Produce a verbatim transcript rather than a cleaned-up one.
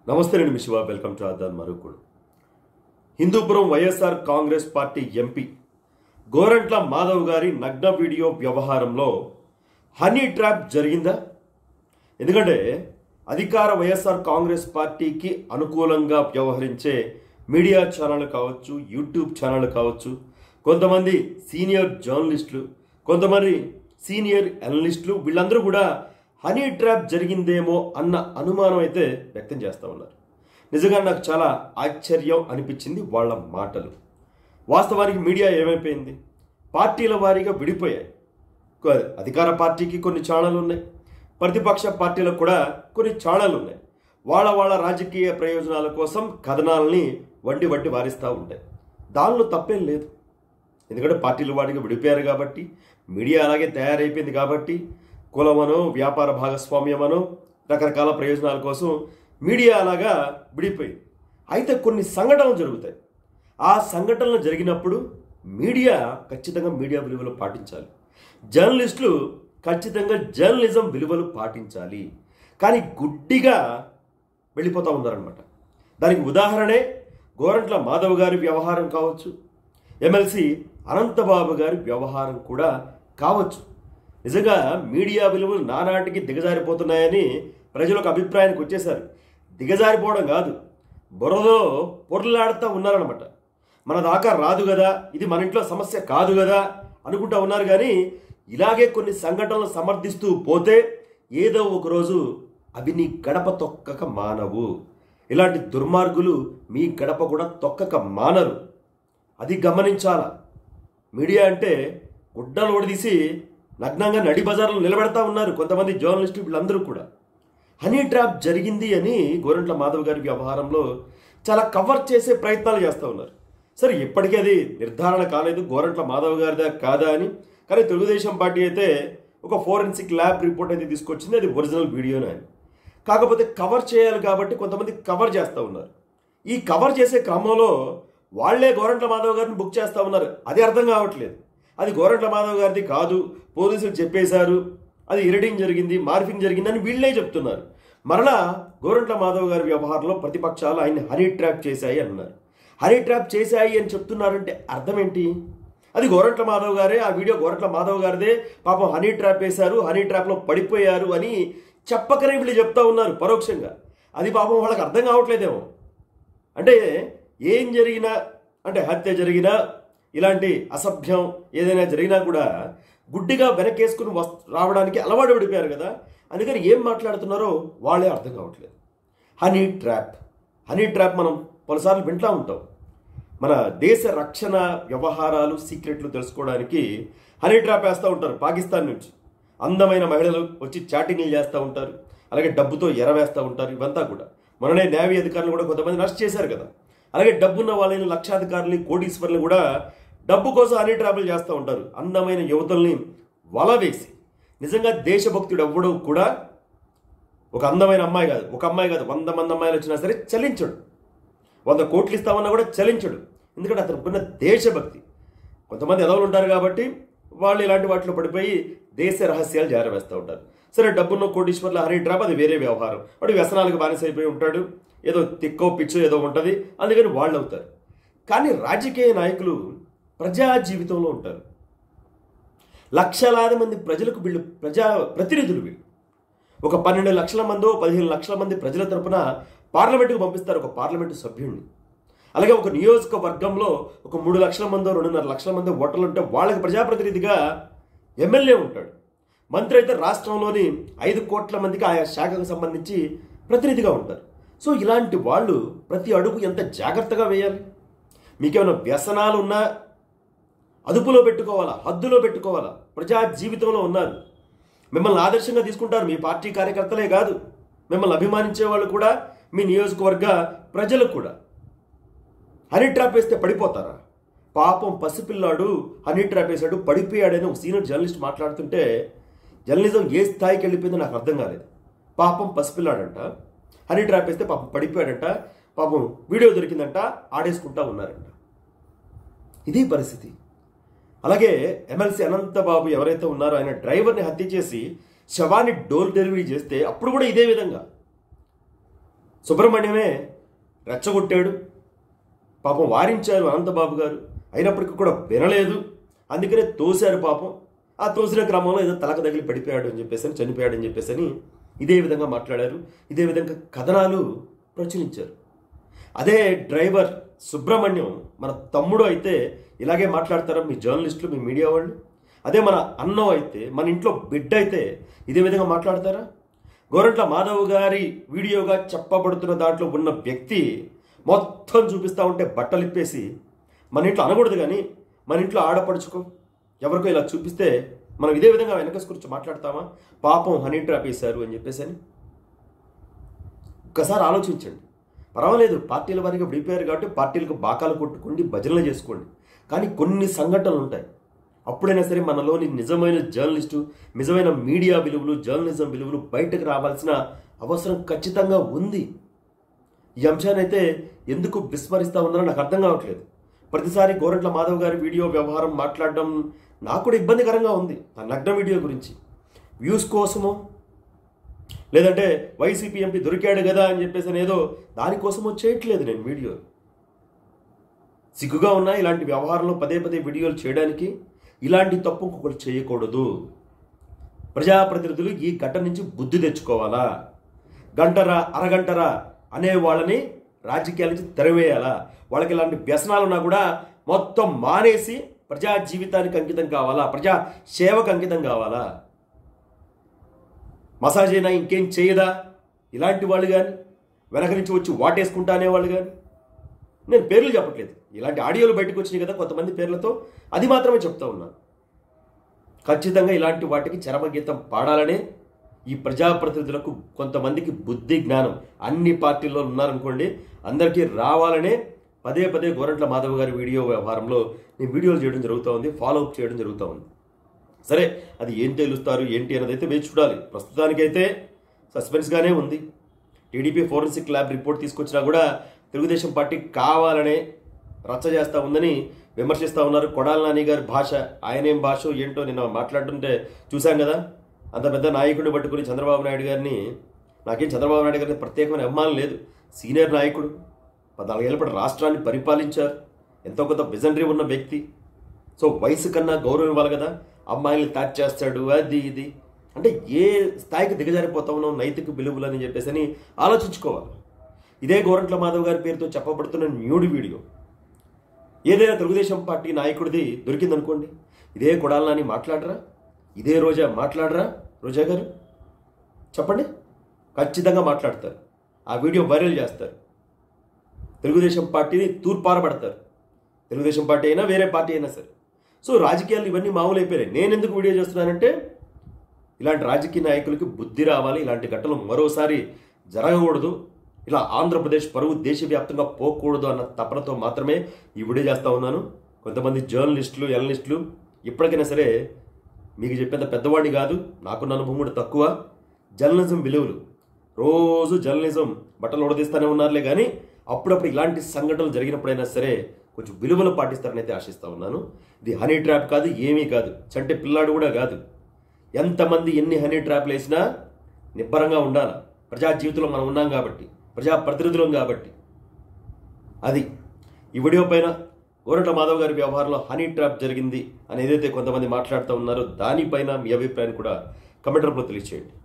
నమస్తే నేను Shiva welcome to ఆదాన్ మరుకుడు. హిందూపురం వైఎస్ఆర్ కాంగ్రెస్ పార్టీ ఎంపీ గోరంట్ల మాధవ్ గారి నగ్న వీడియో వ్యవహారంలో హనీ ట్రాప్ జరిగిందా? ఎందుకంటే అధికార వైఎస్ఆర్ కాంగ్రెస్ పార్టీకి అనుకూలంగా వ్యవహరించే మీడియా ఛానళ్ళు కావచ్చు, యూట్యూబ్ ఛానళ్ళు కావచ్చు, కొంతమంది సీనియర్ జర్నలిస్టులు, కొంతమంది సీనియర్ అనలిస్టులు వీళ్ళందరూ కూడా హనీ ట్రాప్ జరిగిందేమో అన్న అనుమానం అయితే వ్యక్తం చేస్తూ ఉన్నారు. నిజంగా నాకు చాలా ఆశ్చర్యం అనిపించింది వాళ్ళ మాటలు. వాస్తవానికి మీడియా ఏమైపోయింది, పార్టీల వారీగా విడిపోయాయి. అధికార పార్టీకి కొన్ని ఛానళ్ళు ఉన్నాయి, ప్రతిపక్ష పార్టీలకు కూడా కొన్ని ఛానళ్ళు ఉన్నాయి. వాళ్ళ వాళ్ళ రాజకీయ ప్రయోజనాల కోసం కథనాలని వండి వడ్డి వారిస్తూ ఉంటాయి. దానిలో తప్పేం లేదు, ఎందుకంటే పార్టీల వారీగా విడిపోయారు కాబట్టి, మీడియా అలాగే తయారైపోయింది కాబట్టి, కులమనో వ్యాపార భాగస్వామ్యమనో రకరకాల ప్రయోజనాల కోసం మీడియా అలాగా విడిపోయింది. అయితే కొన్ని సంఘటనలు జరుగుతాయి. ఆ సంఘటనలు జరిగినప్పుడు మీడియా ఖచ్చితంగా మీడియా విలువలు పాటించాలి, జర్నలిస్టులు ఖచ్చితంగా జర్నలిజం విలువలు పాటించాలి. కానీ గుడ్డిగా వెళ్ళిపోతూ ఉన్నారనమాట. దానికి ఉదాహరణే గోరంట్ల మాధవ్ గారి వ్యవహారం కావచ్చు, ఎమ్మెల్సీ అనంతబాబు గారి వ్యవహారం కూడా కావచ్చు. నిజంగా మీడియా విలువలు నానాటికి దిగజారిపోతున్నాయని ప్రజలు ఒక అభిప్రాయానికి వచ్చేశారు. దిగజారిపోవడం కాదు, బురదలో పొరలాడుతూ ఉన్నారనమాట. మన దాకా రాదు కదా, ఇది మన ఇంట్లో సమస్య కాదు కదా అనుకుంటా ఉన్నారు. కానీ ఇలాగే కొన్ని సంఘటనలు సమర్థిస్తూ పోతే ఏదో ఒకరోజు అవి నీ గడప తొక్కక మానవు. ఇలాంటి దుర్మార్గులు మీ గడప కూడా తొక్కక మానరు. అది గమనించాలా. మీడియా అంటే గుడ్డలు ఓడదీసి నగ్నంగా నడి బజార్లో నిలబెడతా ఉన్నారు కొంతమంది జర్నలిస్టు. వీళ్ళందరూ కూడా హనీ ట్రాప్ జరిగింది అని గోరంట్ల మాధవ్ గారి వ్యవహారంలో చాలా కవర్ చేసే ప్రయత్నాలు చేస్తూ ఉన్నారు. సరే, ఇప్పటికీ అది నిర్ధారణ కాలేదు గోరంట్ల మాధవ్ గారిదా కాదా అని. కానీ తెలుగుదేశం పార్టీ అయితే ఒక ఫోరెన్సిక్ ల్యాబ్ రిపోర్ట్ అయితే తీసుకొచ్చింది, అది ఒరిజినల్ వీడియోనే అని. కాకపోతే కవర్ చేయాలి కాబట్టి కొంతమంది కవర్ చేస్తూ ఉన్నారు. ఈ కవర్ చేసే క్రమంలో వాళ్లే గోరంట్ల మాధవ్ గారిని బుక్ చేస్తూ ఉన్నారు. అది అర్థం కావట్లేదు. అది గోరంట్ల మాధవ్ గారిది కాదు, పోలీసులు చెప్పేశారు, అది ఎడిటింగ్ జరిగింది, మార్ఫింగ్ జరిగింది అని వీళ్ళే చెప్తున్నారు. మరలా గోరంట్ల మాధవ్ గారి వ్యవహారంలో ప్రతిపక్షాలు ఆయన్ని హనీ ట్రాప్ చేశాయి అన్నారు. హనీ ట్రాప్ చేశాయి అని చెప్తున్నారంటే అర్థం ఏంటి? అది గోరంట్ల మాధవ్ గారే, ఆ వీడియో గోరంట్ల మాధవ్ గారిదే, పాపం హనీ ట్రాప్ వేశారు, హనీ ట్రాప్లో పడిపోయారు అని చెప్పకనే వీళ్ళు చెప్తా ఉన్నారు పరోక్షంగా. అది పాపం వాళ్ళకి అర్థం కావట్లేదేమో. అంటే ఏం జరిగినా, అంటే హత్య జరిగినా, ఇలాంటి అసభ్యం ఏదైనా జరిగినా కూడా గుడ్డిగా వెనకేసుకుని వస్ రావడానికి అలవాటు పడిపోయారు కదా. అందుకని ఏం మాట్లాడుతున్నారో వాళ్ళే అర్థం కావట్లేదు. హనీ ట్రాప్ హనీ ట్రాప్ మనం పలుసార్లు వింటూ ఉంటాం. మన దేశ రక్షణ వ్యవహారాలు, సీక్రెట్లు తెలుసుకోవడానికి హనీ ట్రాప్ వేస్తూ ఉంటారు. పాకిస్తాన్ నుంచి అందమైన మహిళలు వచ్చి చాటింగ్లు చేస్తూ ఉంటారు, అలాగే డబ్బుతో ఎరవేస్తూ ఉంటారు. ఇవంతా కూడా మొన్ననే నేవీ అధికారులు కూడా కొంతమంది అరెస్ట్ చేశారు కదా. అలాగే డబ్బున్న వాళ్ళని, లక్షాధికారులని, కోటీశ్వర్ని కూడా డబ్బు కోసం హనీ ట్రాపులు చేస్తూ ఉంటారు. అందమైన యువతల్ని వల వేసి. నిజంగా దేశభక్తుడు ఎవ్వడూ కూడా ఒక అందమైన అమ్మాయి కాదు, ఒక అమ్మాయి కాదు, వంద మంది అమ్మాయిలు వచ్చినా సరే చలించడు. వంద కోట్లు ఇస్తామన్నా కూడా చలించడు. ఎందుకంటే అతనుకున్న దేశభక్తి. కొంతమంది ఎదవలు ఉంటారు కాబట్టి వాళ్ళు ఇలాంటి వాటిలో పడిపోయి దేశ రహస్యాలు జారవేస్తూ ఉంటారు. సరే, డబ్బున్న కోటీశ్వర్ల హనీ ట్రాప్ అది వేరే వ్యవహారం. వాడు వ్యసనాలకు బానిస అయిపోయి ఉంటాడు, ఏదో తిక్కో పిచ్చో ఏదో ఉంటుంది, అందుకని వాళ్ళు అవుతారు. కానీ రాజకీయ నాయకులు ప్రజా జీవితంలో ఉంటారు. లక్షలాది మంది ప్రజలకు వీళ్ళు ప్రజా ప్రతినిధులు. వీళ్ళు ఒక పన్నెండు లక్షల మందో పదిహేను లక్షల మంది ప్రజల తరపున పార్లమెంటుకు పంపిస్తారు ఒక పార్లమెంటు సభ్యుడిని. అలాగే ఒక నియోజకవర్గంలో ఒక మూడు లక్షల మందో రెండున్నర లక్షల మంది ఓటర్లు ఉంటే వాళ్ళకి ప్రజాప్రతినిధిగా ఎమ్మెల్యే ఉంటాడు. మంత్రి అయితే రాష్ట్రంలోని ఐదు కోట్ల మందికి ఆయా శాఖకు సంబంధించి ప్రతినిధిగా ఉంటారు. సో ఇలాంటి వాళ్ళు ప్రతి అడుగు ఎంత జాగ్రత్తగా వేయాలి. మీకేమైనా వ్యసనాలు ఉన్నా అదుపులో పెట్టుకోవాలా, హద్దులో పెట్టుకోవాలా. ప్రజా జీవితంలో ఉన్నారు, మిమ్మల్ని ఆదర్శంగా తీసుకుంటారు. మీ పార్టీ కార్యకర్తలే కాదు, మిమ్మల్ని అభిమానించే వాళ్ళు కూడా, మీ నియోజకవర్గ ప్రజలు కూడా. హనీ ట్రాప్ వేస్తే పడిపోతారా? పాపం పసిపిల్లాడు హనీ ట్రాప్ వేసాడు, పడిపోయాడని ఒక సీనియర్ జర్నలిస్ట్ మాట్లాడుతుంటే జర్నలిజం ఏ స్థాయికి వెళ్ళిపోయిందో నాకు అర్థం కాలేదు. పాపం పసిపిల్లాడంట, హనీ ట్రాప్ వేస్తే పాపం పడిపోయాడంట, పాపం వీడియో దొరికిందంట, ఆడేసుకుంటా ఉన్నారంట. ఇది పరిస్థితి. అలాగే ఎమ్మెల్సీ అనంతబాబు ఎవరైతే ఉన్నారో ఆయన డ్రైవర్ని హత్య చేసి శవాన్ని డోర్ డెలివరీ చేస్తే అప్పుడు కూడా ఇదే విధంగా సుబ్రహ్మణ్యమే రెచ్చగొట్టాడు, పాపం వారించారు అనంతబాబు గారు, అయినప్పటికీ కూడా వినలేదు, అందుకనే తోశారు పాపం. ఆ తోసిన క్రమంలో ఏదో తలకు తగిలి పడిపోయాడు అని చెప్పేసి అని చనిపోయాడు అని చెప్పేసి అని ఇదే విధంగా మాట్లాడారు, ఇదే విధంగా కథనాలు ప్రచురించారు. అదే డ్రైవర్ సుబ్రహ్మణ్యం మన తమ్ముడు అయితే ఇలాగే మాట్లాడతారా మీ జర్నలిస్టులు, మీ మీడియా వాళ్ళు? అదే మన అన్నం అయితే, మన ఇంట్లో బిడ్డ అయితే ఇదే విధంగా మాట్లాడతారా? గోరంట్ల మాధవ్ గారి వీడియోగా చెప్పబడుతున్న దాంట్లో ఉన్న వ్యక్తి మొత్తం చూపిస్తూ ఉంటే బట్టలు ఇప్పేసి మన ఇంట్లో అనకూడదు, కానీ మన ఇంట్లో ఆడపడుచుకో ఎవరికో ఇలా చూపిస్తే మనం ఇదే విధంగా వెనకస్ గురించి మాట్లాడతామా? పాపం హనీ ట్రాప్ వేశారు అని చెప్పేసి అని ఒక్కసారి ఆలోచించండి. పర్వాలేదు, పార్టీల వారికి విడిపోయారు కాబట్టి పార్టీలకు బాకాలు కొట్టుకోండి, భజనలు చేసుకోండి, కానీ కొన్ని సంఘటనలు ఉంటాయి. అప్పుడైనా సరే మనలోని నిజమైన జర్నలిస్టు, నిజమైన మీడియా విలువలు, జర్నలిజం విలువలు బయటకు రావాల్సిన అవసరం ఖచ్చితంగా ఉంది. ఈ అంశాన్ని అయితే ఎందుకు విస్మరిస్తూ ఉన్నారో నాకు అర్థం కావట్లేదు. ప్రతిసారి గోరంట్ల మాధవ్ గారి వీడియో వ్యవహారం మాట్లాడడం నాకు కూడా ఇబ్బందికరంగా ఉంది. ఆ నగ్న వీడియో గురించి వ్యూస్ కోసమో, లేదంటే వైసీపీ ఎంపీ దొరికాడు కదా అని చెప్పేసి ఏదో దానికోసమో చేయట్లేదు నేను వీడియో. సిగ్గుగా ఉన్నా ఇలాంటి వ్యవహారంలో పదే పదే వీడియోలు చేయడానికి. ఇలాంటి తప్పు ఇంకొకరు చేయకూడదు. ప్రజాప్రతినిధులు ఈ ఘటన నుంచి బుద్ధి తెచ్చుకోవాలా? గంటరా అరగంటరా అనే వాళ్ళని రాజకీయాల నుంచి తెరవేయాలా? వాళ్ళకి ఇలాంటి వ్యసనాలు ఉన్నా కూడా మొత్తం మానేసి ప్రజా జీవితానికి అంకితం కావాలా? ప్రజా సేవకు అంకితం కావాలా? మసాజ్ అయినా ఇంకేం చేయదా ఇలాంటి వాళ్ళు కానీ, వెనక నుంచి వచ్చి వాటేసుకుంటా అనేవాళ్ళు కానీ? నేను పేర్లు చెప్పట్లేదు, ఇలాంటి ఆడియోలు బయటకు వచ్చినాయి కదా కొంతమంది పేర్లతో, అది మాత్రమే చెప్తా ఉన్నాను. ఖచ్చితంగా ఇలాంటి వాటికి చరమగీతం పాడాలనే ఈ ప్రజాప్రతినిధులకు కొంతమందికి బుద్ధి జ్ఞానం అన్ని పార్టీల్లో ఉన్నారనుకోండి, అందరికీ రావాలనే పదే పదే గోరంట్ల మాధవ్ గారి వీడియో వ్యవహారంలో నేను వీడియోలు చేయడం జరుగుతూ ఉంది, ఫాలోఅప్ చేయడం జరుగుతూ ఉంది. సరే, అది ఏం తెలుస్తారు ఏంటి అనేది అయితే వేచి చూడాలి. ప్రస్తుతానికైతే సస్పెన్స్గానే ఉంది. టీడీపీ ఫోరెన్సిక్ ల్యాబ్ రిపోర్ట్ తీసుకొచ్చినా కూడా తెలుగుదేశం పార్టీ కావాలనే రచ్చ చేస్తూ ఉందని విమర్శిస్తూ ఉన్నారు. కొడాల నాని గారి భాష, ఆయనేం భాష ఏంటో నిన్న మాట్లాడుతుంటే చూశాం కదా. అంత పెద్ద నాయకుడిని పట్టుకుని చంద్రబాబు నాయుడు గారిని, నాకేం చంద్రబాబు నాయుడు గారిని ప్రత్యేకమైన అభిమానం లేదు, సీనియర్ నాయకుడు, పద్నాలుగేళ్ల పాటు రాష్ట్రాన్ని పరిపాలించారు, ఎంతో కొంత విజనరీ ఉన్న వ్యక్తి. సో వయసు కన్నా గౌరవం ఇవ్వాలి కదా. అమ్మాయిల్ని ట్యాచ్ చేస్తాడు, అది ఇది అంటే ఏ స్థాయికి దిగజారిపోతా ఉన్నాం నైతిక విలువలు అని చెప్పేసి అని ఆలోచించుకోవాలి. ఇదే గోరంట్ల మాధవ్ గారి పేరుతో చెప్పబడుతున్న న్యూడ్ వీడియో ఏదైనా తెలుగుదేశం పార్టీ నాయకుడిది దొరికిందనుకోండి, ఇదే కొడాల నాని మాట్లాడరా? ఇదే రోజా మాట్లాడరా? రోజా గారు చెప్పండి, ఖచ్చితంగా మాట్లాడతారు. ఆ వీడియో వైరల్ చేస్తారు, తెలుగుదేశం పార్టీని తూర్పారబడతారు. తెలుగుదేశం పార్టీ అయినా వేరే పార్టీ అయినా సరే. సో రాజకీయాలు ఇవన్నీ మామూలు అయిపోయాయి. నేను ఎందుకు వీడియో చేస్తున్నానంటే ఇలాంటి రాజకీయ నాయకులకి బుద్ధి రావాలి, ఇలాంటి ఘటనలు మరోసారి జరగకూడదు, ఇలా ఆంధ్రప్రదేశ్ పరువు దేశవ్యాప్తంగా పోకూడదు అన్న తపనతో మాత్రమే ఈ వీడియో చేస్తూ ఉన్నాను. కొంతమంది జర్నలిస్టులు, ఎనలిస్టులు ఇప్పటికైనా సరే, మీకు చెప్పేంత పెద్దవాడిని కాదు, నాకున్న అనుభవం కూడా తక్కువ, జర్నలిజం విలువలు, రోజు జర్నలిజం బట్టలు ఉడదీస్తూనే ఉన్నారులే, కానీ అప్పుడప్పుడు ఇలాంటి సంఘటనలు జరిగినప్పుడైనా సరే కొంచెం విలువలు పాటిస్తారని అయితే ఆశిస్తూ ఉన్నాను. ఇది హనీ ట్రాప్ కాదు, ఏమీ కాదు, చంటే పిల్లాడు కూడా కాదు. ఎంతమంది ఎన్ని హనీ ట్రాప్లు వేసినా నిబ్బరంగా ఉండాలి. ప్రజా జీవితంలో మనం ఉన్నాం కాబట్టి, ప్రజా ప్రతినిధులం కాబట్టి. అది ఈ వీడియో పైన గోరంట్ల మాధవ్ గారి వ్యవహారంలో హనీ ట్రాప్ జరిగింది అని ఏదైతే కొంతమంది మాట్లాడుతూ ఉన్నారో దానిపైన మీ అభిప్రాయాన్ని కూడా కమెంట్ రూపంలో తెలియజేయండి.